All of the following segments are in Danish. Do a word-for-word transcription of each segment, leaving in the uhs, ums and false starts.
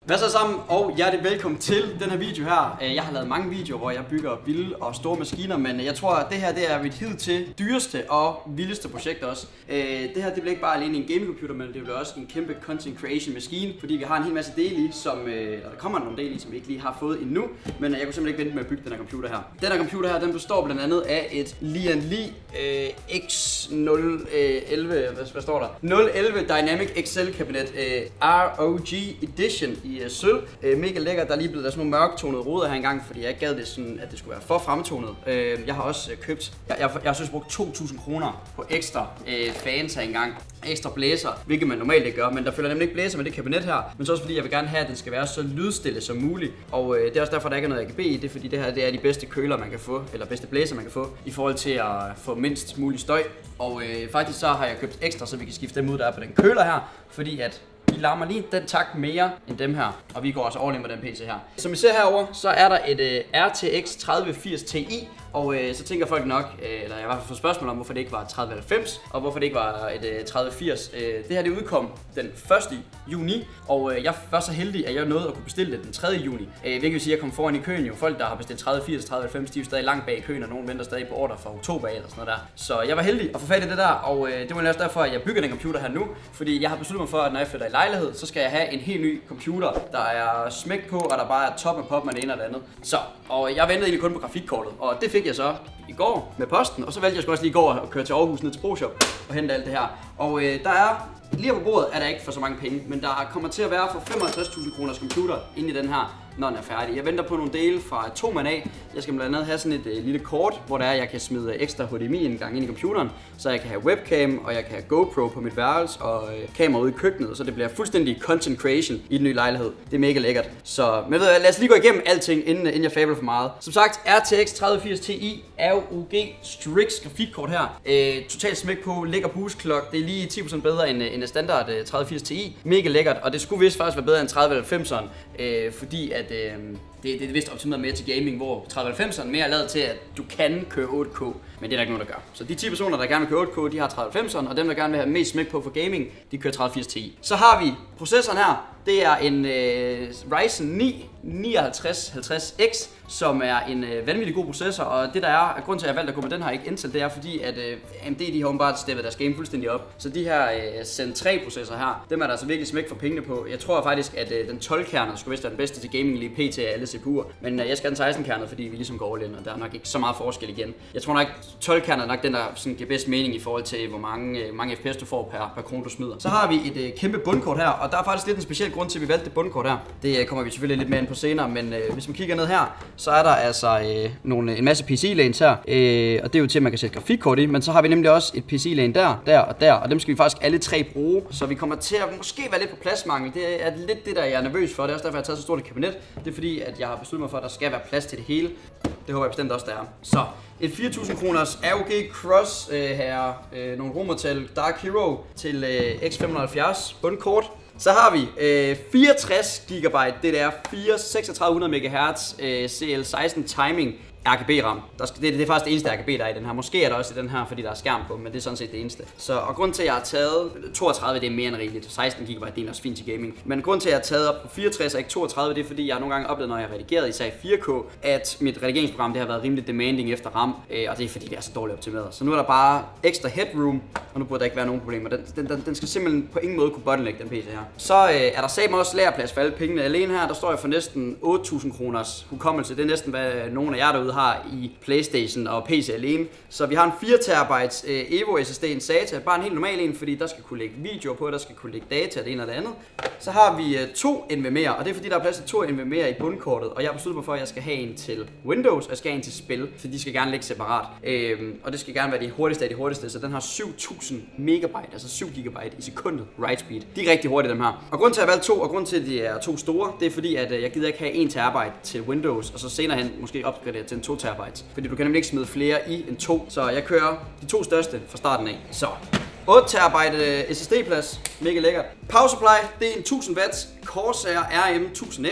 Hvad så sammen, og hjertelig velkommen til den her video her. Jeg har lavet mange videoer, hvor jeg bygger vilde og store maskiner, men jeg tror, at det her det er mit hidtil dyreste og vildeste projekt også. Det her det bliver ikke bare alene en gamingcomputer, men det bliver også en kæmpe content creation maskine, fordi vi har en hel masse dele i, som, eller der kommer nogle dele i, som vi ikke lige har fået endnu, men jeg kunne simpelthen ikke vente med at bygge den her computer her. Den her computer her, den består blandt andet af et Lian Li øh, X nul elleve, hvad, hvad står der? nul elleve Dynamic Excel kabinet øh, R O G Edition i uh, sølv. Uh, mega lækker. Der er lige blevet der sådan nogle mørktonede ruder her engang, fordi jeg ikke gad det sådan, at det skulle være for fremtonet. Uh, jeg har også uh, købt, jeg, jeg, jeg har synes brugt to tusind kroner på ekstra uh, fans her engang. Ekstra blæser, hvilket man normalt ikke gør, men der følger nemlig ikke blæser med det kabinet her. Men så også fordi jeg vil gerne have, at den skal være så lydstille som muligt. Og uh, det er også derfor, der ikke er noget R G B i det, fordi det her det er de bedste køler, man kan få, eller bedste blæser, man kan få, i forhold til at få mindst mulig støj. Og øh, faktisk så har jeg købt ekstra, så vi kan skifte dem ud, der er på den køler her, fordi at de larmer lige den takt mere end dem her, og vi går også all in med den P C her. Som I ser herover, så er der et øh, R T X tredive firs Ti, og øh, så tænker folk nok, øh, eller jeg har i hvert fald fået spørgsmål om, hvorfor det ikke var tredive halvfems, og hvorfor det ikke var et øh, tredive firs. Øh, det her det udkom den første juni, og øh, jeg var så heldig, at jeg nåede at kunne bestille det den tredje juni. Øh, hvilket vil sige, at jeg kom foran i køen jo. Folk, der har bestilt tredive firs, tredive halvfems, de er jo stadig langt bag i køen, og nogen venter stadig på ordre fra oktober eller sådan noget der. Så jeg var heldig at få fat i det der, og øh, det var også derfor, at jeg bygger den computer her nu, fordi jeg har besluttet mig for, at når jeg flytter i lejlighed, så skal jeg have en helt ny computer, der er smæk på, og der bare er top og pop med det ene og det andet. Så, og jeg ventede egentlig kun på grafikkortet, og det fik jeg så i går med posten, og så valgte jeg sgu også lige i går at køre til Aarhus ned til ProShop og hente alt det her. Og øh, der er, lige på bordet er der ikke for så mange penge, men der kommer til at være for femoghalvtreds tusind kroners computer inde i den her, når den er færdig. Jeg venter på nogle dele fra Thomann af. Jeg skal blandt andet have sådan et øh, lille kort, hvor der er, jeg kan smide ekstra H D M I-indgang ind i computeren, så jeg kan have webcam, og jeg kan have GoPro på mit værelse, og øh, kamera ude i køkkenet, så det bliver fuldstændig content creation i den nye lejlighed. Det er mega lækkert. Så men ved, lad os lige gå igennem alting, inden, inden jeg fabler for meget. Som sagt, R T X tredive firs Ti, R O G Strix grafikkort her. Øh, totalt smæk på, lækker boost clock. Det er lige ti procent bedre end, end standard øh, tredive firs Ti. Mega lækkert, og det skulle vist faktisk være bedre end tredive halvfemseren, øh, fordi at øh, det, det er vist optimeret mere til gaming, hvor tredive halvfemseren mere er lavet til, at du kan køre otte K, men det er der ikke nogen, der gør. Så de ti personer, der gerne vil køre otte K, de har tredive halvfemseren, og dem, der gerne vil have mest smæk på for gaming, de kører tredive firs Ti. Så har vi processoren her. Det er en øh, Ryzen ni nioghalvtreds halvtreds X, som er en øh, vanvittig god processor, og det der er, grund til at jeg valgte at gå med den her, ikke Intel, det er fordi, at øh, A M D de har åbenbart steppet deres game fuldstændig op. Så de her øh, Zen tre processorer her, dem er der altså virkelig smæk for pengene på. Jeg tror faktisk, at øh, den tolv-kernede skulle vist være den bedste til gaming lige pt. Af alle C P U'er, men øh, jeg skal have den seksten-kernede, fordi vi ligesom går all in, og der er nok ikke så meget forskel igen. Jeg tror nok, tolv-kernede er nok den, der sådan, giver bedst mening i forhold til, hvor mange, øh, mange F P S du får per, per krone, du smider. Så har vi et øh, kæmpe bundkort her, og der er faktisk lidt en speciel grund til, at vi valgte det bundkort her. Det øh, kommer vi selvfølgelig lidt mere ind på senere, men øh, hvis man kigger ned her, så er der altså øh, nogle, en masse P C-lanes her, øh, og det er jo til, at man kan sætte grafikkort i, men så har vi nemlig også et P C-lane der, der og der, og dem skal vi faktisk alle tre bruge, så vi kommer til at måske være lidt på pladsmangel. Det er lidt det, der jeg er nervøs for, det er også derfor, jeg har taget så stort et kabinet. Det er fordi, at jeg har besluttet mig for, at der skal være plads til det hele. Det håber jeg bestemt også, der er. Så et fire tusind kroners R O G Cross øh, her, øh, nogle romertal Dark Hero til øh, X fem halvfjerds bundkort. Så har vi øh, fireogtres gigabyte D D R fire seksogtredive hundrede megahertz øh, C L seksten timing R G B-ram. Det, det, det er faktisk det eneste R G B, der er i den her. Måske er der også i den her, fordi der er skærm på, men det er sådan set det eneste. Så, og grund til, at jeg har taget toogtredive, det er mere end rigeligt. seksten gigabyte, det er også fint til gaming. Men grund til, at jeg har taget op på fireogtres og ikke toogtredive, det er fordi, jeg har nogle gange oplevet, når jeg har redigeret, især i fire K, at mit redigeringsprogram det har været rimelig demanding efter RAM, øh, og det er fordi, det er så dårligt optimeret. Så nu er der bare ekstra headroom, og nu burde der ikke være nogen problemer. Den, den, den, den skal simpelthen på ingen måde kunne bottleneck, den P C her. Så øh, er der sammen også lagerplads for alle pengene. Alene her, der står jeg for næsten otte tusind kroners hukommelse. Det er næsten, hvad nogen af jer derude har i PlayStation og P C alene. Så vi har en fire terabyte øh, Evo S S D, en SATA, bare en helt normal en, fordi der skal kunne lægge videoer på, der skal kunne lægge data, det ene og det andet. Så har vi øh, to N V M'er, og det er fordi, der er plads til to N V M'er i bundkortet, og jeg har besluttet mig for, at jeg skal have en til Windows, og jeg skal have en til spil, for de skal gerne ligge separat. Øhm, og det skal gerne være de hurtigste af de hurtigste, så den har syv tusind megabyte, altså syv gigabyte i sekundet write speed. De er rigtig hurtige, dem her. Og grund til, at jeg valgte to, og grund til, at de er to store, det er fordi, at øh, jeg gider ikke have en terabyte til Windows, og så senere hen måske opgradere til en to terabyte. Fordi du kan nemlig ikke smide flere i end to, så jeg kører de to største fra starten af. Så otte terabyte S S D-plads, mega lækkert. Power supply, det er en tusind watts Corsair R M tusind X,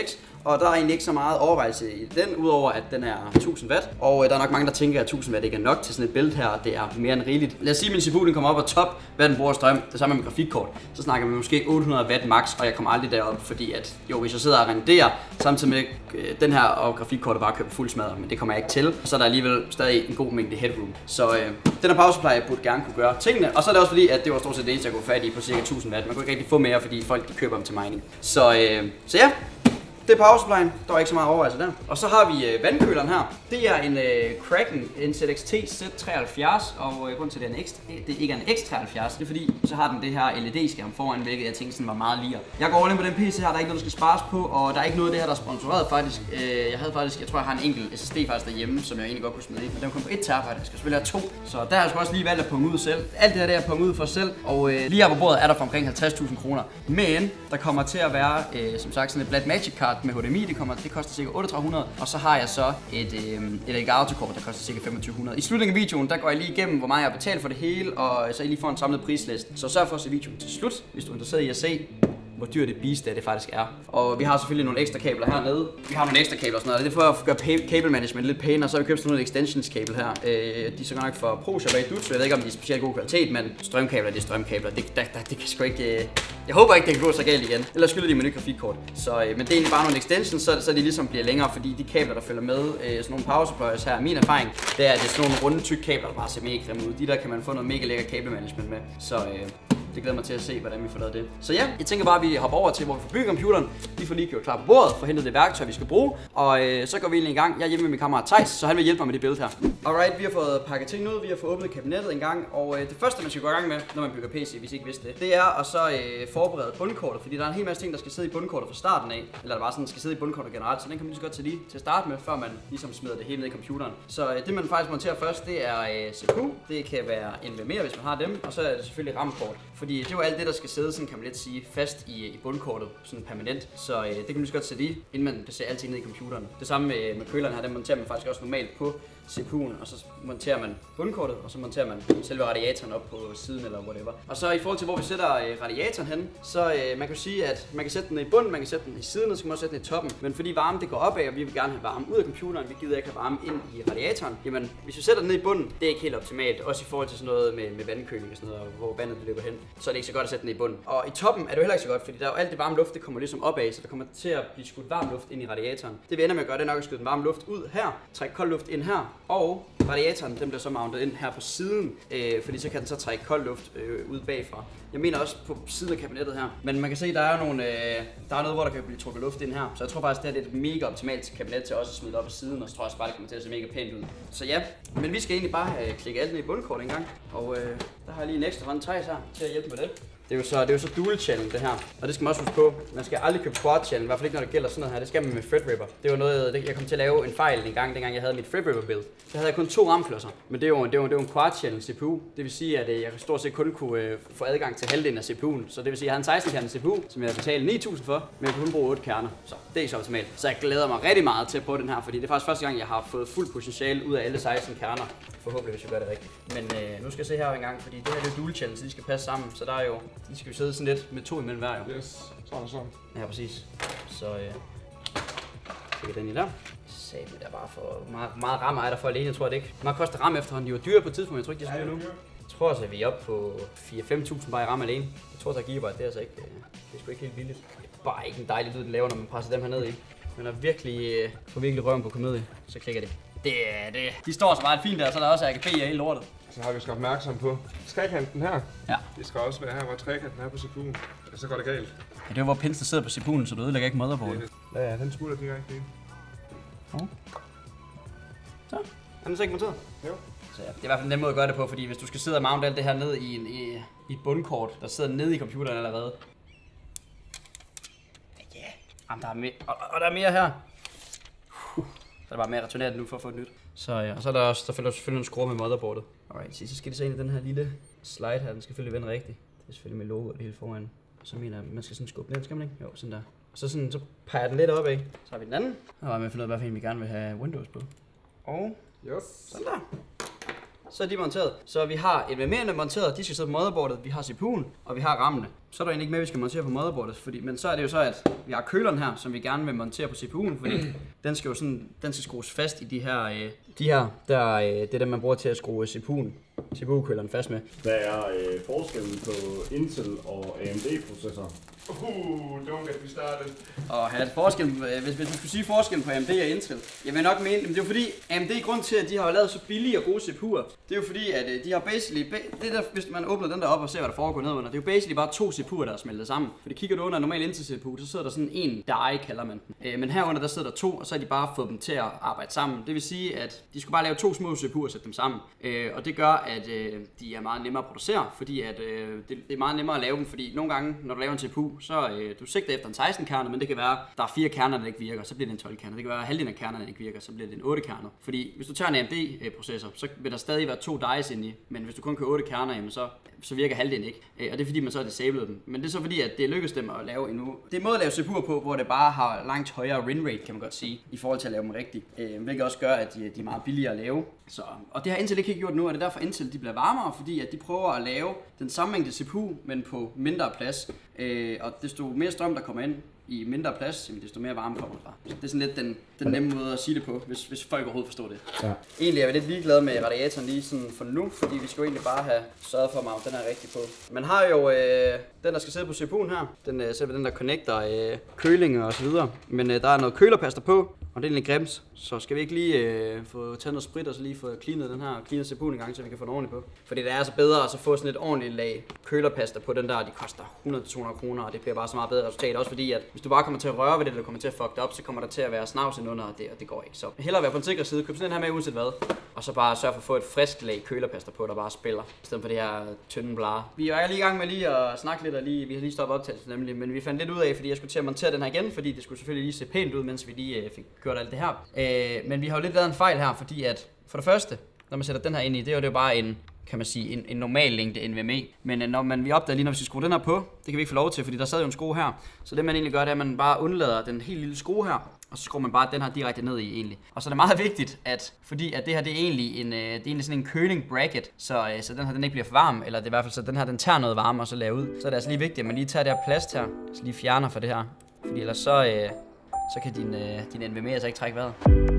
og der er egentlig ikke så meget overvejelse i den, udover at den er tusind watt. Og øh, der er nok mange, der tænker, at tusind watt ikke er nok til sådan et bælte her, og det er mere end rigeligt. Lad os sige, at min C P U den kommer op og top, hvad den bruger strøm, det samme med grafikkort. Så snakker vi måske otte hundrede watt max, og jeg kommer aldrig derop, fordi at jo, hvis jeg sidder og renderer, samtidig med øh, den her og grafikkortet bare køber fuld smadret, men det kommer jeg ikke til. Så er der alligevel stadig en god mængde headroom. Så øh, den her power supply burde gerne kunne gøre tingene, og så er det også fordi, at det var stort set det eneste, jeg kunne få fat i på cirka tusind watt. Man kunne ikke rigtig få mere, fordi folk de køber dem til mining. Så, øh, så ja. Det er power supply'en, der var ikke så meget overvejelse der. Og så har vi øh, vandkøleren her. Det er en øh, Kraken N Z X T Z treoghalvfjerds, og øh, grunden til, at det, er en X, det ikke er en X treoghalvfjerds, det er fordi, så har den det her L E D-skærm foran, hvilket jeg tænkte sådan var meget ligere. Jeg går all in på den P C her, der er ikke noget, der skal spares på, og der er ikke noget af det her, der er sponsoreret faktisk. Øh, jeg havde faktisk, jeg tror, jeg har en enkelt S S D faktisk derhjemme, som jeg egentlig godt kunne smide i, men den kom på et terabyte, jeg skal selvfølgelig have to. Så der har jeg sgu også lige valgt at punge ud selv. Alt det her, der er punge ud for selv, og øh, lige her på bordet er der for omkring halvtreds tusind kroner. Men der kommer til at være, øh, som sagt, sådan et Blackmagic kart med H D M I, det kommer det koster cirka otteogtredive hundrede, og så har jeg så et, øh, et Elgato-kort, der koster cirka femogtyve hundrede. I slutningen af videoen, der går jeg lige igennem, hvor meget jeg har betalt for det hele, og så I lige får en samlet prisliste. Så sørg for at se videoen til slut, hvis du er interesseret i at se, hvor dyrt det beast det faktisk er. Og vi har selvfølgelig nogle ekstra kabler hernede. Vi har nogle ekstra kabler og sådan noget. Det er for at gøre cable management lidt pænere, så har vi købt sådan nogle extensions kabel her. Øh, de er så godt nok for Pro Shabbat Dutch, jeg ved ikke om de er specielt god kvalitet, men strømkabler, det er strømkabler. Det, der, der, det kan sgu ikke... Øh... Jeg håber ikke, det kan gå så galt igen. Ellers skylder de med nyt grafikkort. Så, øh, men det er egentlig bare nogle extensions, så, så de ligesom bliver længere, fordi de kabler, der følger med, øh, sådan nogle power supplies her, min erfaring, det er, at det er sådan nogle runde, tykke kabler, der bare ser mega grimme ud. De der kan man få noget mega lækker cable management med. Så øh, det glæder mig til at se, hvordan vi får lavet det. Så ja, jeg tænker bare, at vi hopper over til, hvor vi får bygget computeren. Vi får lige gjort klar på bordet, får hentet det værktøj, vi skal bruge. Og øh, så går vi egentlig i gang. Jeg er hjemme med min kammerat Theis, så han vil hjælpe mig med det billede her. Alright, vi har fået pakket ting ud, vi har fået åbnet kabinettet en gang. Og øh, det første, man skal gå i gang med, når man bygger P C, hvis I ikke vidste det, det er at så øh, forberede bundkortet. Fordi der er en hel masse ting, der skal sidde i bundkortet fra starten af. Eller der bare sådan skal sidde i bundkortet generelt, så den kan man lige så godt til lige til at starte med, før man ligesom smider det hele ned i computeren. Så øh, det man faktisk monterer først, det er øh, C P U. Det kan være N V M E, hvis man har dem. Og så er det selvfølgelig RAM-kort. Fordi det er jo alt det, der skal sidde, sådan kan man lidt sige, fast i, i bundkortet, sådan permanent. Så øh, det kan man lige så godt sætte i, inden man placerer alting ned i computeren. Det samme med, med køleren her, den monterer man faktisk også normalt på C P U'en, og så monterer man bundkortet, og så monterer man selve radiatoren op på siden eller whatever. Og så i forhold til, hvor vi sætter øh, radiatoren hen, så øh, man kan sige, at man kan sætte den i bunden, man kan sætte den i siden, og så kan man også sætte den i toppen. Men fordi varme det går opad, og vi vil gerne have varme ud af computeren, vi gider ikke have varme ind i radiatoren, jamen hvis vi sætter den ned i bunden, det er ikke helt optimalt, også i forhold til sådan noget med, med vandkøling og sådan noget, hvor vandet løber hen, så er det ikke så godt at sætte den i bunden. Og i toppen er det jo heller ikke så godt, fordi der er jo alt det varme luft, det kommer ligesom opad, så der kommer til at blive skudt varm luft ind i radiatoren. Det vi ender med at gøre, det er nok at skyde den varme luft ud her, trække kold luft ind her, og radiatoren den bliver så mountet ind her på siden, øh, fordi så kan den så trække kold luft øh, ud bagfra. Jeg mener også på siden af kabinettet her. Men man kan se, der er nogle, øh, der er noget, hvor der kan blive trukket luft ind her. Så jeg tror faktisk, det her er et mega optimalt kabinet til også at smide op på siden, og så tror jeg også bare, det kommer til at se mega pænt ud. Så ja, men vi skal egentlig bare øh, klikke alt ned i bundkort en gang. Og øh, der har jeg lige en ekstra hånd Theis her til at hjælpe med det. Det er jo så, det er jo så dual channel det her, og det skal man også huske på. Man skal aldrig købe quad channel, i hvert fald ikke når det gælder sådan noget her. Det skal man med Threadripper. Det var noget, det, jeg kom til at lave en fejl en gang, dengang jeg havde mit Threadripper build. Der havde jeg kun to RAM-klodser, men det er jo, det er jo, det er jo en quad channel C P U. Det vil sige, at jeg stort set kun kunne uh, få adgang til halvdelen af C P U'en. Så det vil sige, at jeg havde en seksten kerner C P U, som jeg betalte ni tusind for, men jeg kunne kun bruge otte kerner. Så det er ikke så optimalt. Så jeg glæder mig rigtig meget til at prøve den her, fordi det er faktisk første gang, jeg har fået fuld potentiale ud af alle seksten kerner. Forhåbentlig, hvis jeg gør det rigtigt. Men øh, nu skal jeg se her en gang, fordi det her det er dual channel, så de skal passe sammen. Så der er jo, de skal jo sidde sådan lidt med to imellem hver jo. Yes, sådan og sådan. Ja, præcis. Så øh, lægger den i der. Satan, der er bare for meget, meget ram er der for alene, jeg tror det ikke. Meget koster ram efterhånden, de var dyre på et tidspunkt, jeg tror ikke, de er så dyre nu. Jeg tror altså, at vi er oppe på fire til fem tusind bare i ram alene. Jeg tror, der gigabyte, det er altså ikke, det er sgu ikke helt billigt. Det er bare ikke en dejlig lyd, den laver, når man presser dem her ned i. Men er virkelig, får virkelig røven på komedie, så klikker det. Det er det. De står så meget fint der, så der er også R G B i hele lortet. Så har vi skal opmærksom på trekanten her. Ja. Det skal også være her, hvor trekanten er på C P U'en. Ja, så går det galt. Ja, det er hvor penslen sidder på C P U'en, så du ødelægger ikke motherboardet. Ja, ja, den smutter direkte ind. Oh. Så. Er den så ikke monteret? Jo. Så ja, det er i hvert fald en nem måde at gøre det på, fordi hvis du skal sidde og mount alt det her ned i, en, i, i et bundkort, der sidder nede i computeren allerede. Ja, yeah. Jamen, der er mere, og, og der er mere her. Uh. Så er der bare mere returneret nu for at få et nyt. Så ja, og så er der også, der følger selvfølgelig en skrue med motherboardet. Alright, så skal det så ind i den her lille slide her, den skal selvfølgelig vende rigtigt. Det er selvfølgelig med logo og det hele foran. Og så mener jeg, man skal sådan skubbe ned, skal man ikke? Jo, sådan der. Og så, sådan, så peger den lidt op, ikke? Så har vi den anden. Og var med at finde ud af, hvad vi gerne vil have Windows på. Og yes. sådan der. så er de monteret. Så vi har N V M'erne monteret, de skal sidde på motherboardet, vi har C P U'en, og vi har rammene. Så er der egentlig ikke mere, vi skal montere på motherboardet, fordi, men så er det jo så, at vi har køleren her, som vi gerne vil montere på C P U'en, fordi den skal jo sådan, den skal skrues fast i de her, øh, de her, der, øh, det er det, man bruger til at skrue C P U'en, C P U-køleren fast med. Hvad er øh, forskellen på Intel og A M D-processor? Uh, don't get me started. Og have forskel, hvis, hvis du skulle sige forskellen på A M D og Intel, jeg vil nok mene, men det er jo fordi, A M D, grund til, at de har lavet så billige og gode C P U'er, det er jo fordi, at de har basically, det der, hvis man åbner den der op og ser, hvad der foregår nedenunder, det er jo basically bare to C P U'er, der er smeltet sammen. For det kigger du under en normal Intel C P U, så sidder der sådan en die, kalder man den. Men herunder, der sidder der to, og så har de bare fået dem til at arbejde sammen. Det vil sige, at de skulle bare lave to små C P U'er og sætte dem sammen. Og det gør, at de er meget nemmere at producere, fordi at det er meget nemmere at lave dem, fordi nogle gange, når du laver en C P U, så du sigter efter en seksten kerner, men det kan være, der er fire kerner, der ikke virker, så bliver det en tolv kerner. Det kan være, at halvdelen af kernerne ikke virker, så bliver det en otte kerner. Fordi hvis du tager en A M D-processor, så vil der stadig være to dies inde i, men hvis du kun kører otte kerner, jamen så, så virker halvdelen ikke. Og det er fordi, man så har disabled dem. Men det er så fordi, at det lykkes dem at lave endnu. Det er en måde at lave C P U'er på, hvor det bare har langt højere win rate, kan man godt sige, i forhold til at lave dem rigtigt. Hvilket også gør, at de, de er meget billigere at lave. Så, og det har Intel ikke gjort nu, og det er derfor Intel de bliver varmere, fordi at de prøver at lave den samme mængde C P U, men på mindre plads. Øh, og desto mere strøm der kommer ind i mindre plads, jamen desto mere varme kommer der. Så det er sådan lidt den, den nemme måde at sige det på, hvis, hvis folk overhovedet forstår det. Ja. Egentlig er vi lidt ligeglade med radiatoren lige sådan for nu, fordi vi skal jo egentlig bare have sørget for, at den er rigtig på. Man har jo øh, den, der skal sidde på C P U'en her, den, øh, den der connecter øh, køling og så videre. Men øh, der er noget kølerpaster på, og det er lidt grims. Så skal vi ikke lige øh, få taget noget sprit og så lige få cleanet den her, cleanet C P U'en en gang, så vi kan få den ordentligt på. Fordi det er altså bedre at så få sådan et ordentligt lag kølerpasta på den der, de koster hundrede til to hundrede kroner, og det bliver bare så meget bedre resultat. Også fordi, at hvis du bare kommer til at røre ved det, eller kommer til at fuck det op, så kommer der til at være snavs under, og det, og det går ikke. Så hellere være på en sikker side, køb sådan en her med uanset hvad, og så bare sørge for at få et frisk lag kølerpaster på, der bare spiller, i stedet for det her tynde blare. Vi er lige i gang med lige at snakke lidt, og lige, vi har lige stoppet optagelsen nemlig, men vi fandt lidt ud af, fordi jeg skulle til at montere den her igen, fordi det skulle selvfølgelig lige se pænt ud, mens vi lige øh, fik gjort alt det her. Øh, men vi har jo lidt lavet en fejl her, fordi at for det første, når man sætter den her ind i, det er jo det er bare en, kan man sige, en, en normal længde N V M E. Men når man, vi opdager lige, når vi skal skrue den her på, det kan vi ikke få lov til, fordi der sad jo en skrue her. Så det man egentlig gør, det er, at man bare undlader den helt lille skrue her, og så skruer man bare den her direkte ned i egentlig. Og så er det meget vigtigt, at fordi at det her det er egentlig en, det er egentlig sådan en køling bracket, så, så den her den ikke bliver for varm, eller det er i hvert fald så den her den tager noget varme og så laver ud. Så er det altså lige vigtigt, at man lige tager det her plast her, så lige fjerner for det her, fordi ellers så, øh, så kan din, øh, din N V M E altså ikke trække vejret.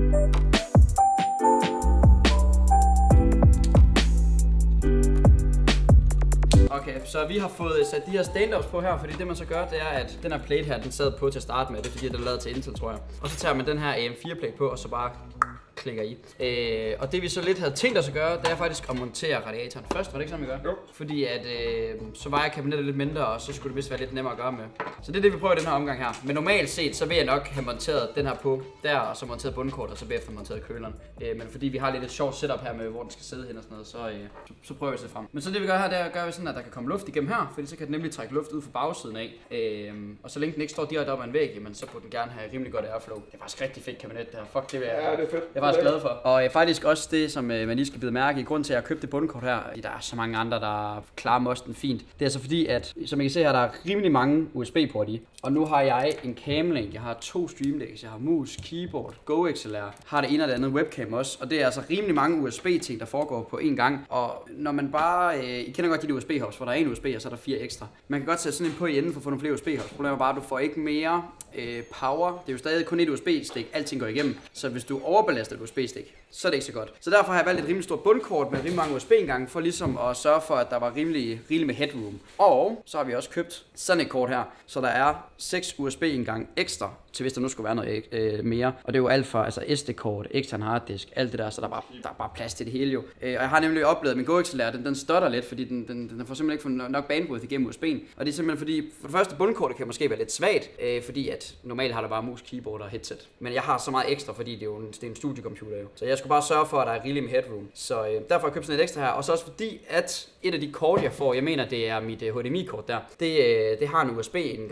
Okay, så vi har fået sat de her stand-ups på her, fordi det man så gør, det er, at den her plate her, den sad på til at starte med, det er fordi, den er lavet til Intel, tror jeg. Og så tager man den her A M fire plate på, og så bare klikker i. Øh, og det vi så lidt havde tænkt os at gøre, det er faktisk at montere radiatoren først, var det ikke sådan, vi gør? Jo. Fordi at øh, så vejer kabinettet lidt mindre, og så skulle det vist være lidt nemmere at gøre med. Så det er det, vi prøver i den her omgang her. Men normalt set, så vil jeg nok have monteret den her på der, og så monteret bundkortet, og så bagefter monteret køleren. Øh, men fordi vi har lidt et sjovt setup her med, hvor den skal sidde hen og sådan noget, så, øh, så, så prøver vi at se frem. Men så det vi gør her, det er at gøre sådan, at der kan komme luft igennem her, fordi så kan den nemlig trække luft ud fra bagsiden af. Øh, og så længe den ikke står direkte op ad en væg, jamen, så burde den gerne have rimelig godt airflow. Det er faktisk rigtig fedt kabinet det her. Fuck, det vil jeg. Ja, det er fedt. Jeg er faktisk glad for. Og øh, faktisk også det, som øh, man lige skal bide mærke i, grund til at jeg købte det bundkort her, fordi der er så mange andre, der klarer mosten fint. Det er altså fordi, at som I kan se her, der er rimelig mange U S B-port i. Og nu har jeg en Camlink, jeg har to Streamdecks, jeg har mus, keyboard, Go X L R, har det ene og det andet webcam også. Og det er altså rimelig mange U S B-ting, der foregår på én gang. Og når man bare, øh, I kender godt de der U S B-hubs, hvor der er en U S B, og så er der fire ekstra. Man kan godt sætte sådan en på i enden for at få nogle flere U S B-hubs. Problemet er bare, at du får ikke mere øh, power. Det er jo stadig kun et U S B-stik, alting går igennem. Så hvis du overbelaster et U S B-stik, så er det ikke så godt. Så derfor har jeg valgt et rimelig stort bundkort med rimelig mange U S B-indgange, for ligesom at sørge for, at der var rimelig, rimelig med headroom. Og så har vi også købt sådan et kort her, så der er seks U S B-indgang ekstra, til hvis der nu skulle være noget øh, mere. Og det er jo alt fra altså S D-kort, ekstern harddisk, alt det der, så der er bare, der er bare plads til det hele jo. Øh, og jeg har nemlig oplevet, at min Go X L R, den, den stotter lidt, fordi den, den, den får simpelthen ikke nok bandwidth igennem U S B'en. Og det er simpelthen fordi, for det første bundkortet kan måske være lidt svagt, øh, fordi at normalt har der bare mus, keyboard og headset. Men jeg har så meget ekstra, fordi det er jo en, det er en studiecomputer jo. Så jeg skulle bare sørge for, at der er rigeligt med headroom. Så øh, derfor har jeg købt sådan et ekstra her. Og så også fordi, at et af de kort, jeg får, jeg mener, det er mit øh, H D M I-kort der, det, øh, det har en U S B-indgang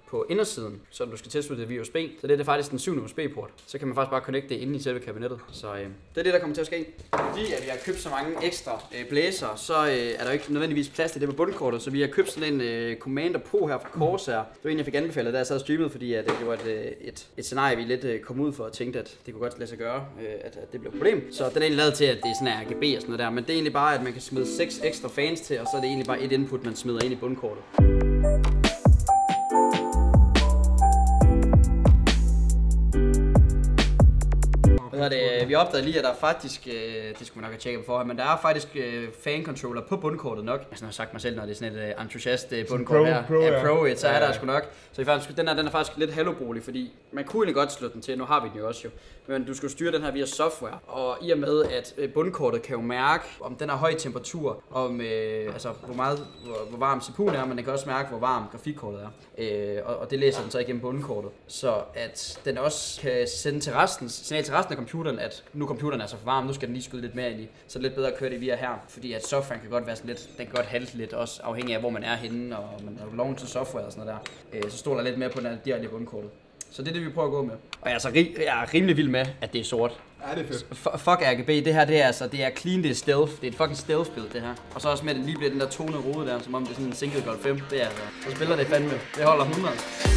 på indersiden, så du skal tilslutte det via U S B. Så det er faktisk den syvende U S B-port. Så kan man faktisk bare connecte det inde i selve kabinettet. Så øh, det er det, der kommer til at ske. Fordi at vi har købt så mange ekstra øh, blæser, så øh, er der jo ikke nødvendigvis plads til det på bundkortet. Så vi har købt sådan en øh, Commander Pro her fra Corsair. Det var en, jeg fik anbefalet, da jeg sad og streamede, fordi at, det var et, et, et scenarie, vi lidt øh, kom ud for og tænkte, at det kunne godt lade sig gøre, øh, at, at det blev et problem. Så den er egentlig lavet til, at det er sådan her R G B og sådan noget der. Men det er egentlig bare, at man kan smide seks ekstra fans til, og så er det egentlig bare et input, man smider ind i bundkortet. Det, vi opdagede lige, at der faktisk, øh, det skulle man nok have tjekket på forhånd, men der er faktisk øh, fan-controller på bundkortet nok. Jeg har sagt mig selv, når det er sådan et øh, entusiast øh, bundkort her. Pro, ja, Pro ja. så er ja, der ja. sgu nok. Så faktisk, den, er, den er faktisk lidt hallobrugelig, fordi man kunne egentlig godt slå den til, nu har vi den jo også jo. Men du skal styre den her via software, og i og med, at øh, bundkortet kan jo mærke, om den har høj temperatur, om øh, altså, hvor, meget, hvor, hvor varm C P U'en er, men den kan også mærke, hvor varm grafikkortet er. Øh, og, og det læser den så igennem bundkortet. Så at den også kan sende til resten, signal til resten af computeren, at nu computeren er så for varm, nu skal den lige skyde lidt mere ind i. Så er det lidt bedre at køre det via her, fordi at softwaren kan godt være sådan lidt, den kan godt halte lidt, også afhængig af hvor man er henne, og man har lånt til software og sådan noget der. Øh, så stoler lidt mere på den direkte i bundkortet. Så det er det, vi prøver at gå med. Og jeg er, så ri- jeg er rimelig vild med, at det er sort. Ja, det er fedt. F- fuck R G B, det her det er altså, det er clean, det er stealth. Det er et fucking stealth-spil, det her. Og så også med, at det lige bliver den der tone rode der, som om det er sådan en single gold fem. Det er altså, så spiller det fandme. Det holder hundrede.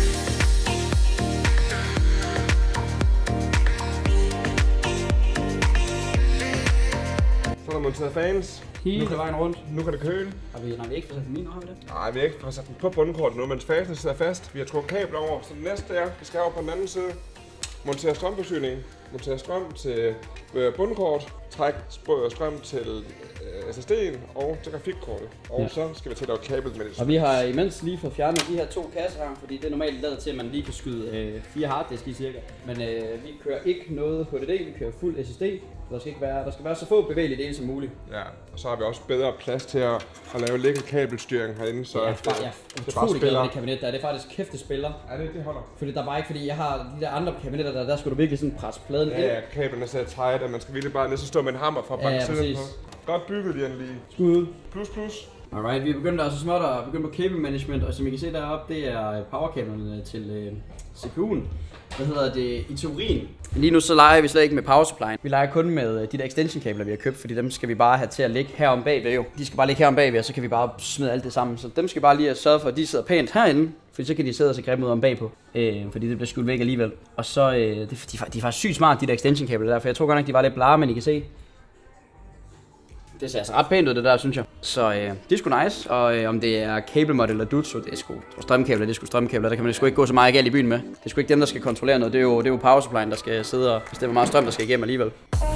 Så er der monteret fans. Hele vejen rundt. Nu kan det køle. Har vi, nej, vi ikke fået sat den min, har vi det? Nej, vi har ikke fået sat den på bundkortet nu, men fasen sidder fast. Vi har trukket kabler over, så det næste er, vi skal over på den anden side. Montere strømforsyning. Montere strøm til øh, bundkort. Træk strøm til øh, S S D'en og til grafikkortet. Og ja. Så skal vi til at lave kabel med det. Og vi har imens lige fået fjernet de her to kasser her, fordi det er normalt lavet til, at man lige kan skyde øh, fire harddisk i cirka. Men øh, vi kører ikke noget H D D, vi kører fuld S S D. Der skal, ikke være, der skal være så få bevægelige dele som muligt. Ja, og så har vi også bedre plads til at, at lave lækker kabelstyring herinde, så ja, det, ja, det, det det bare utrolig glad spiller. det kabinet der. Det er faktisk kæfte spiller. Ja, det, det holder. Fordi der er bare ikke, fordi jeg har de der andre kabinetter der, der skulle du virkelig sådan presse pladen ind. Ja, ja, kablerne sidder tight, og man skal virkelig bare næsten stå med en hammer for at banke ja, ja, siden på. Godt bygget, Jan, lige. Skud. Plus, plus. Alright, vi er begyndt altså småt at begynde på cable management, og som I kan se deroppe, det er powerkablerne til øh, C P U'en. Hvad hedder det? I teorien. Lige nu så leger vi slet ikke med power supply. Vi leger kun med de der extension kabler, vi har købt, fordi dem skal vi bare have til at ligge herom bagved jo. De skal bare ligge herom bagved, og så kan vi bare smide alt det sammen. Så dem skal vi bare lige have sørget for, at de sidder pænt herinde, fordi så kan de sidde og se grimme ud om bagpå. Øh, fordi det bliver skjult væk alligevel. Og så, øh, de, de, de er faktisk sygt smart, de der extension kabler der, for jeg tror godt nok, de var lidt blare, men I kan se. Det ser altså ret pænt ud det der, synes jeg. Så øh, det er sgu nice, og øh, om det er cable model eller Dutso, det er sgu strømkabler, det er sgu strømkabler, der kan man sgu ikke gå så meget galt i byen med. Det er sgu ikke dem, der skal kontrollere noget, det er jo, det er jo power supply, der skal sidde og bestemme, hvor meget strøm, der skal igennem alligevel.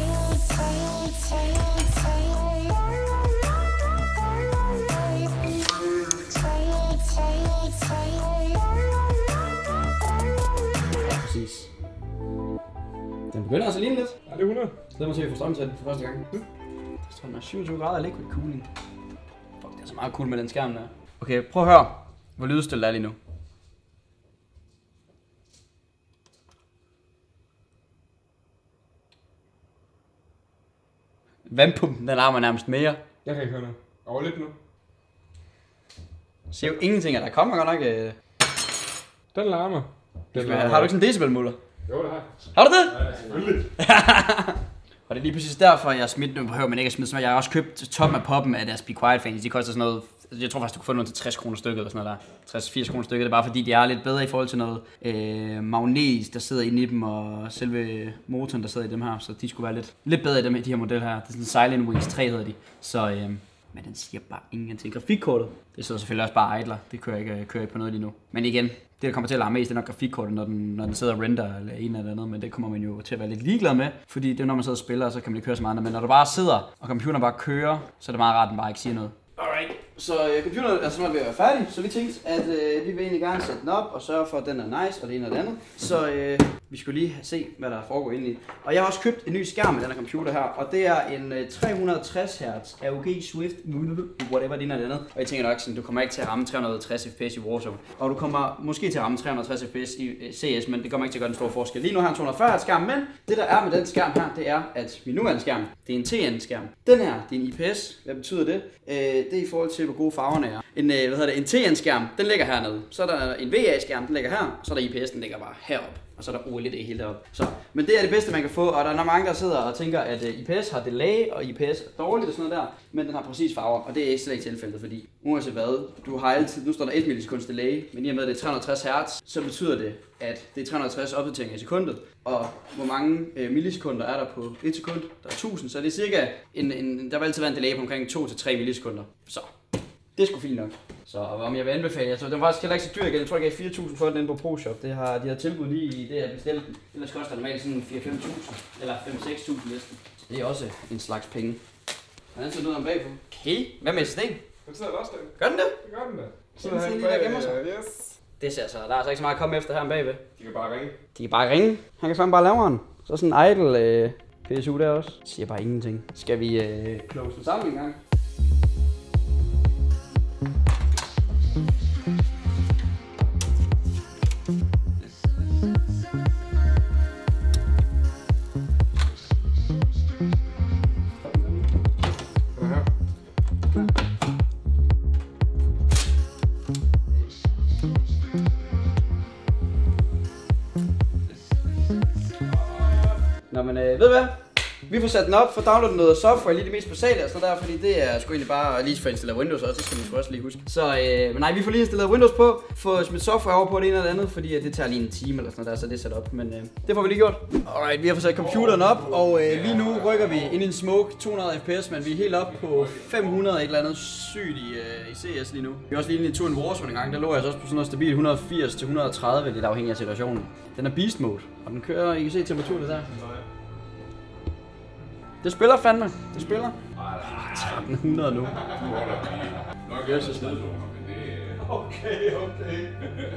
Ja, præcis. Den begynder altså lige lidt. Ja, det er hundrede. Så lad mig se, at vi får strøm til den for første gang. Jeg tror, den er syvogtyve grader liquid cooling. Fuck, det er så meget cool med den skærm der. Okay, prøv at høre, hvor lydstille det er lige nu. Vandpumpen, den larmer nærmest mere. Jeg kan ikke høre noget. Over lidt nu. Jeg ser jo ingenting, at der kommer godt nok. Øh... Den larmer. Den larmer. Har du ikke sådan en decibelmåler? Jo, det har jeg. Har du det? Ja, selvfølgelig. Og det er lige præcis derfor, jeg smidt nu behøver man ikke at smide sådan. Jeg har også købt toppen af poppen af deres Be Quiet fans. De koster sådan noget, jeg tror faktisk, du kan få noget til tres kroner stykket eller sådan noget der. tres til firs kroner stykket. Det er bare fordi, de er lidt bedre i forhold til noget øh, magnet, der sidder inde i dem, og selve motoren, der sidder i dem her. Så de skulle være lidt, lidt bedre i dem, de her modeller her. Det er sådan Silent Wings tre hedder de. Så, øh, men den siger bare ingenting. Grafikkortet, det sidder selvfølgelig også bare idler. Det kører ikke, kører ikke på noget lige nu. Men igen, det der kommer til at larme mest, det er nok grafikkortet, når den, når den sidder og render eller en eller andet, men det kommer man jo til at være lidt ligeglad med, fordi det er når man sidder og spiller, så kan man ikke køre så meget, men når du bare sidder, og computeren bare kører, så er det meget rart, at den bare ikke siger noget. Alright, så uh, computeren er snart ved at være færdig, så vi tænkte, at uh, vi vil egentlig gerne sætte den op og sørge for, at den er nice og det ene og det andet. Så uh, Vi skulle lige se, hvad der foregår inde i. Og jeg har også købt en ny skærm i den her computer her, og det er en tre hundrede og tres hertz R O G Swift, whatever det er andet. Og jeg tænker nok sådan, du kommer ikke til at ramme tre hundrede og tres F P S i Warzone. Og du kommer måske til at ramme tre hundrede og tres F P S i C S, men det kommer ikke til at gøre den store forskel. Lige nu har jeg en to hundrede og fyrre hertz skærm, men det der er med den skærm her, det er, at min nuværende skærm, det er en T N skærm. Den her, det er en I P S. Hvad betyder det? Øh, det er i forhold til, hvor gode farverne er. En, øh, hvad hedder det, en T N skærm, den ligger hernede. Så er der en V A skærm, den ligger her. Så er der I P S, den ligger bare heroppe. Og så er der O L E D helt deroppe. Så, men det er det bedste, man kan få, og der er mange, der sidder og tænker, at I P S har delay, og I P S er dårligt og sådan noget der, men den har præcis farver, og det er slet ikke tilfældet, fordi uanset hvad, du har altid, nu står der et millisekunds delay, men i og med, at det er tre hundrede og tres hertz, så betyder det, at det er tre hundrede og tres opdateringer i sekundet, og hvor mange øh, millisekunder er der på et sekund? Der er tusind, så det er cirka, en, en, der vil altid være en delay på omkring to til tre millisekunder. Så det er sgu fint nok. Så om jeg vil anbefale, jeg tror, den var faktisk heller ikke så dyr igen. Jeg tror, jeg gav fire tusind for den inde på ProShop. Det har, de har tilbudt lige i det, jeg bestilte den. Ellers koster den normalt sådan fire til fem tusind, eller fem til seks tusind næsten. Det er også en slags penge. Hvordan ser det ud om bagpå? Okay, hvad med sten? Den sidder der også, den. Gør den det? Det gør den da. Så den sidder lige der gemmer sig. Yes. Det ser så, der er altså ikke så meget at komme efter her bagved. De kan bare ringe. De kan bare ringe. Han kan fandme bare lave den. Så sådan en idle øh, P S U der også. Siger bare ingenting. Skal vi øh, close den sammen en gang? Nå, men øh, ved du hvad? Vi får sat den op, får downloadet noget software, lige det mest basale og sådan der, fordi det er sgu egentlig bare lige for at installere Windows også, det skal man sgu også lige huske. Så øh, men nej, vi får lige installeret Windows på, få smidt software over på det ene eller det andet, fordi øh, det tager lige en time eller sådan noget der, så det er sat op, men øh, det får vi lige gjort. Alright, vi har fået sat computeren op, og øh, lige nu rykker vi ind i en smoke to hundrede F P S, men vi er helt op på fem hundrede et eller andet sygt i, øh, i C S lige nu. Vi er også lige inde i to en Warzone en gang, der lå jeg så også på sådan noget stabilt et hundrede og firs til et hundrede og tredive, lidt afhængig af situationen. Den er beast mode, og den kører, I kan se temperaturen der. Det spiller fandme. Det spiller. tretten hundrede nu. Nok er så sned. Okay, okay.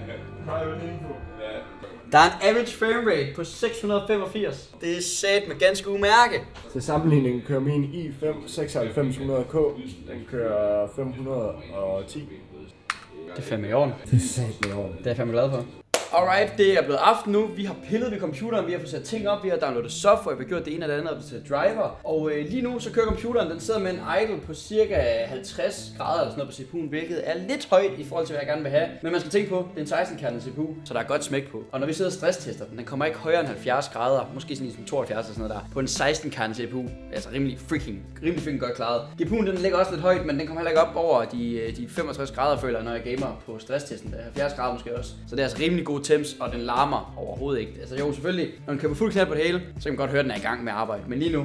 Der er en average frame rate på seks hundrede og femogfirs. Det er sat med ganske umærke. Til sammenligning kører min i fem seksoghalvfems hundrede K. Den kører fem hundrede og ti. Det er fandme i orden. Det er sat med i orden. Det er jeg fandme glad for. Alright, det er blevet aften nu. Vi har pillet ved computeren, vi har fået sat ting op, vi har downloadet software, vi har gjort det ene eller det andet, opdateret driver. Og øh, lige nu så kører computeren, den sidder med en idle på cirka halvtreds grader eller sådan noget på C P U'en, hvilket er lidt højt i forhold til hvad jeg gerne vil have. Men man skal tænke på, det er en seksten kernet C P U, så der er godt smæk på. Og når vi sidder og stresstester den, den kommer ikke højere end halvfjerds grader, måske sådan ligesom tooghalvfjerds eller sådan noget der, på en seksten kernet C P U. Altså rimelig freaking, rimelig freaking godt klaret. G P U'en den ligger også lidt højt, men den kommer heller ikke op over de, de femogtres grader, føler jeg, når jeg gamer på stresstesten. Der er halvfjerds grader måske også. Så det er altså rimelig god temps, og den larmer overhovedet ikke. Altså jo, selvfølgelig, når den kører på fuld knald på det hele, så kan man godt høre, at den er i gang med at arbejde. Men lige nu,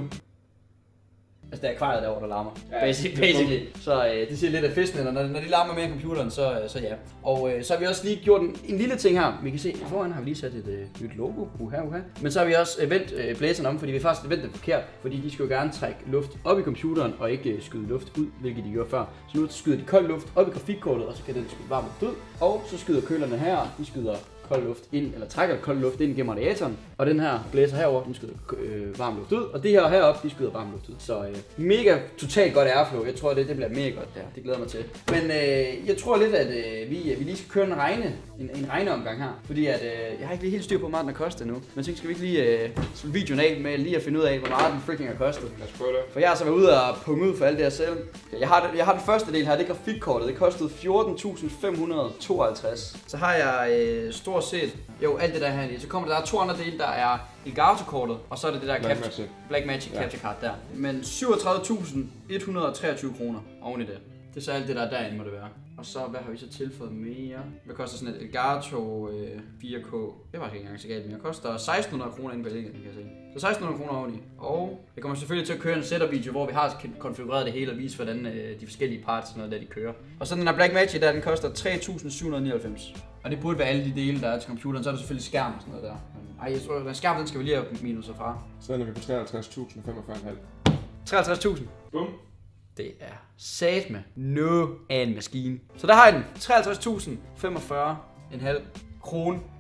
altså det er akvariet derovre, der larmer. Ja, Basic, basically. Så øh, det siger lidt af fiskene, og når, når de larmer mere end computeren, så, øh, så ja. Og øh, så har vi også lige gjort en, en lille ting her. Vi kan se, foran har vi lige sat et øh, nyt logo. Uha, uha. Men så har vi også øh, vendt øh, blæseren om, fordi vi faktisk vendt det forkert. Fordi de skulle jo gerne trække luft op i computeren, og ikke øh, skyde luft ud, hvilket de gjorde før. Så nu skyder de kold luft op i grafikkortet, og så kan den skyde varm luft ud. Og så skyder kølerne her, de skyder kold luft ind, eller trækker kold luft ind gennem radiatoren. Og den her blæser herover, den skyder øh, varm luft ud. Og det her heroppe, de skyder varm luft ud. Så øh, mega totalt godt airflow. Jeg tror, det, det bliver mega godt der. Det glæder mig til. Men øh, jeg tror lidt, at øh, vi, vi lige skal køre en regne, en, en regneomgang her. Fordi at, øh, jeg har ikke lige helt styr på, hvor meget den har kostet nu. Men så skal vi ikke lige øh, slutte videoen af med lige at finde ud af, hvor meget den freaking har kostet. Lad os prøve det. For jeg har så været ude og punge ud for alt det her selv. Jeg har, jeg har den første del her, det er grafikkortet. Det kostede fjorten tusind fem hundrede og tooghalvtreds. Så har jeg øh, stort set, jo alt det der her. Så kommer der, der er to andre dele, der er Elgato-kortet, og så er det det der Black Capture, Magic, Blackmagic ja. Capture Card der. Men syvogtredive tusind et hundrede og treogtyve kroner oven i det. Det er så alt det der derinde må det være. Og så, hvad har vi så tilføjet mere? Hvad koster sådan et Elgato øh, fire K? Det var ikke engang så galt mere. Det koster seksten hundrede kroner inde på Elgato, kan jeg se. Så seksten hundrede kroner oveni. Og det kommer selvfølgelig til at køre en setup-video, hvor vi har konfigureret det hele og vise, hvordan øh, de forskellige parts og noget der de kører. Og så den her Blackmagic der, den koster tre tusind syv hundrede og nioghalvfems. Og det burde være alle de dele, der er til computeren. Så er der selvfølgelig skærm og sådan noget der. Ej, jeg tror, den skærm, den skal vi lige have minuser fra. Så ender vi på treoghalvtreds tusind og femogfyrre komma fem. treoghalvtreds tusind. Bum. Det er satme no af en maskine. Så der har jeg den. treoghalvtreds tusind femogfyrre komma fem krone.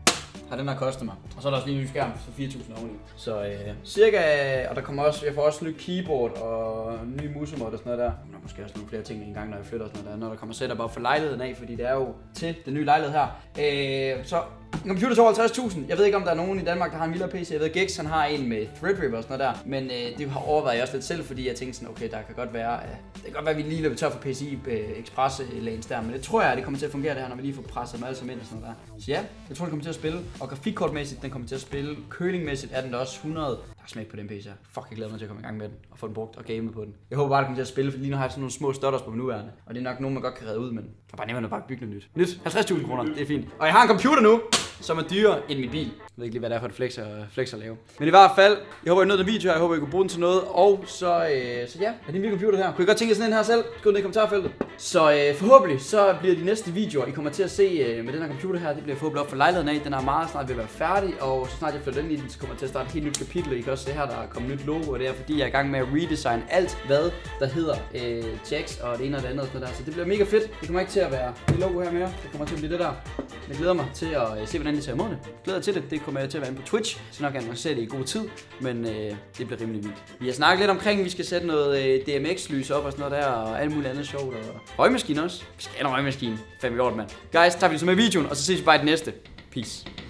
har den her kostet mig. Og så er der også lige en ny skærm for fire tusind oveni. Så øh, cirka, og der kommer også, jeg får også nyt keyboard og ny musemod og sådan noget der. Der er måske også nogle flere ting en gang, når jeg flytter og sådan noget der, når der kommer setup op for lejligheden af, fordi det er jo til den nye lejlighed her. Øh, så en computer til halvtreds tusind. Jeg ved ikke, om der er nogen i Danmark, der har en vildere P C. Jeg ved, Gex han har en med Threadripper og sådan noget der. Men øh, det har overvejet jeg også lidt selv, fordi jeg tænkte sådan, okay, der kan godt være, øh, det kan godt være, at vi lige løber tør for P C I øh, Express-lanes der. Men det tror jeg, at det kommer til at fungere det her, når vi lige får presset dem alle sammen ind og sådan noget der. Så ja, jeg tror, det kommer til at spille. Og grafikkortmæssigt, den kommer til at spille. Kølingmæssigt er den der også hundrede. Der er smæk på den P C her. Fuck, jeg glæder mig til at komme i gang med den og få den brugt og game på den. Jeg håber bare, det kommer til at spille, for lige nu har jeg sådan nogle små stutters på nuværende. Og det er nok nogen, man godt kan redde ud, men det er bare nemmere at bare bygge noget nyt. Nyt, halvtreds tusind kroner, det er fint. Og jeg har en computer nu, som er dyrere end min bil. Jeg ved ikke lige, hvad det er for et flex, flex at lave. Men i hvert fald, jeg håber, I nød den video her. Jeg håber, I kunne bruge den til noget. Og så, øh, så ja, er det en lille computer her. Kunne I godt tænke jer sådan en her selv? Skriv ned i kommentarfeltet. Så øh, forhåbentlig, så bliver de næste videoer, I kommer til at se øh, med den her computer her. Det bliver forhåbentlig op for lejligheden af. Den er meget snart ved at være færdig. Og så snart jeg flytter den i den, så kommer jeg til at starte et helt nyt kapitel. I kan også se her, der er kommet nyt logo. Og det er fordi, jeg er i gang med at redesign alt, hvad der hedder øh, checks og det ene og det andet. Og sådan der. Så det bliver mega fedt. Det kommer ikke til at være det logo her mere. Det kommer til at blive det der. Jeg glæder mig til at øh, se, hvordan de tager imod det. Jeg glæder til det. Det kommer jeg til at være inde på Twitch. Så nok gerne se det i god tid. Men øh, det bliver rimelig vildt. Vi har snakket lidt omkring, at vi skal sætte noget øh, D M X-lys op og sådan noget der. Og alt muligt andet sjovt. Og røgmaskine også. Vi skal have en røgmaskine. Fem i år, mand. Guys, tager vi det så med i videoen. Og så ses vi bare i det næste. Peace.